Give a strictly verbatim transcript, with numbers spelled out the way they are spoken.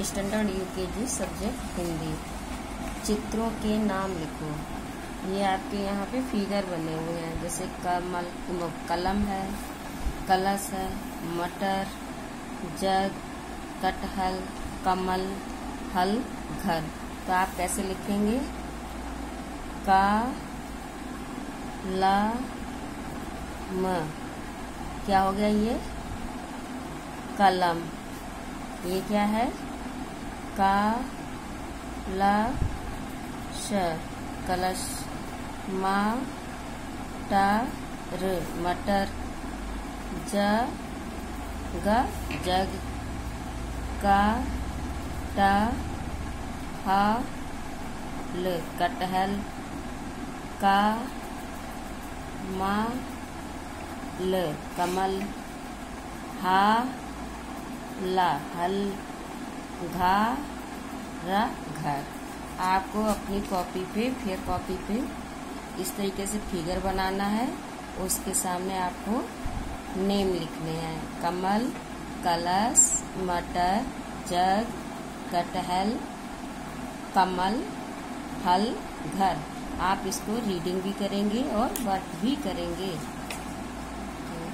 Standard UKG subject Hindi. चित्रों के नाम लिखो। ये आपके यहाँ पे फिगर बने हुए हैं, जैसे कमल कलम है, कलश है, मटर, जग, कटहल, कमल, हल, घर। तो आप कैसे लिखेंगे? का ला म। क्या हो गया ये? कलम। ये क्या है? का ला श कलश। मा टा र मटर। ज ग जग। का टा हा ल कटहल। का मा ल कमल। हा ला हल। घा रा घर। आपको अपनी कॉपी पे फिर कॉपी पे इस तरीके से फिगर बनाना है। उसके सामने आपको नेम लिखने हैं। कमल, कलश, मटर, जग, कटहल, कमल, हल, घर। आप इसको रीडिंग भी करेंगे और वर्क भी करेंगे।